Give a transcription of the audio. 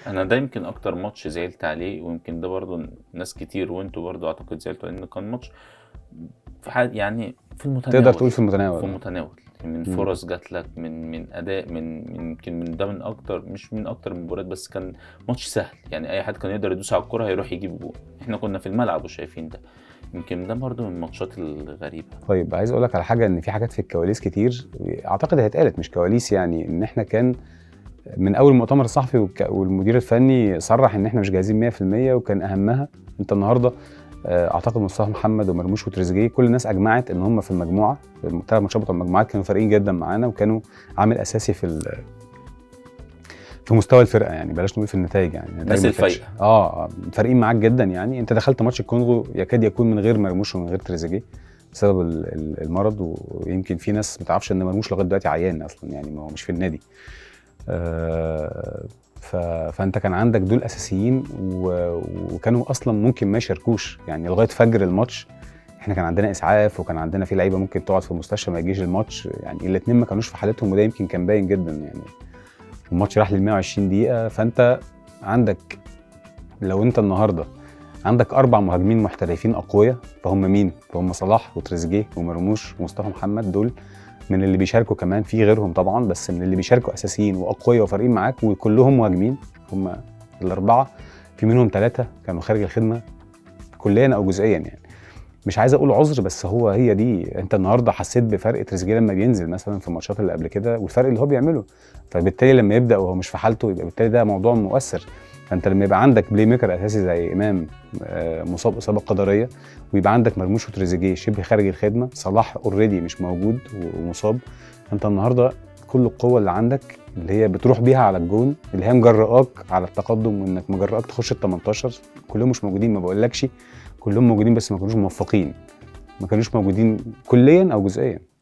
انا ده يمكن اكتر ماتش زعلت عليه، ويمكن ده برضو ناس كتير وانتوا برضو اعتقد زعلتوا، لان كان ماتش في يعني في تقدر المتناول. تقول في في المتناول. المتناول، من مم. فرص جات لك، من اداء، من يمكن من ده، من اكتر، مش من اكتر من مباريات، بس كان ماتش سهل يعني، اي حد كان يقدر يدوس على الكرة هيروح يجيب جول. احنا كنا في الملعب وشايفين ده. يمكن ده برضو من الماتشات الغريبة. طيب عايز اقول لك على حاجه، ان في حاجات في الكواليس كتير اعتقد هي اتقالت مش كواليس، يعني ان احنا كان من اول المؤتمر الصحفي والمدير الفني صرح ان احنا مش جاهزين 100%، وكان اهمها انت النهارده اعتقد مصطفى محمد ومرموش وتريزيجيه كل الناس اجمعت ان هم في المجموعه، الثلاث ماتشات بتوع المجموعات كانوا فارقين جدا معانا، وكانوا عامل اساسي في مستوى الفرقه، يعني بلاش نقول في النتائج، يعني النتائج الناس ما كانتش الفايقة. فارقين معاك جدا. يعني انت دخلت ماتش الكونغو يكاد يكون من غير مرموش ومن غير تريزيجيه بسبب المرض، ويمكن في ناس ما تعرفش ان مرموش لغايه دلوقتي عيان اصلا، يعني ما هو مش في النادي. فانت كان عندك دول اساسيين وكانوا اصلا ممكن ما يشاركوش، يعني لغايه فجر الماتش احنا كان عندنا اسعاف، وكان عندنا في لعيبه ممكن تقعد في المستشفى ما يجيش الماتش، يعني الاثنين ما كانوش في حالتهم، وده يمكن كان باين جدا يعني. الماتش راح لل 120 دقيقه، فانت عندك لو انت النهارده عندك 4 مهاجمين محترفين اقوياء، فهم مين؟ فهم صلاح وتريزيجيه ومرموش ومصطفى محمد، دول من اللي بيشاركوا، كمان في غيرهم طبعا، بس من اللي بيشاركوا اساسيين واقوياء وفارقين معاك، وكلهم مهاجمين. هم الاربعه في منهم 3 كانوا خارج الخدمه كليا او جزئيا، يعني مش عايز اقول عذر، بس هي دي. انت النهارده حسيت بفرق تريزيجيه لما بينزل مثلا في الماتشات اللي قبل كده، والفرق اللي هو بيعمله، فبالتالي لما يبدا وهو مش في حالته يبقى بالتالي ده موضوع مؤثر. فانت لما يبقى عندك بلاي ميكر اساسي زي امام مصاب اصابه قدريه، ويبقى عندك مرموش وتريزيجيه شبه خارج الخدمه، صلاح اوريدي مش موجود ومصاب، فانت النهارده كل القوه اللي عندك اللي هي بتروح بيها على الجون، اللي هي مجرأك على التقدم، وانك مجرأك تخش ال 18، كلهم مش موجودين. ما بقولكش كلهم موجودين، بس ما كانوش موفقين، ما كانوش موجودين كليا او جزئيا.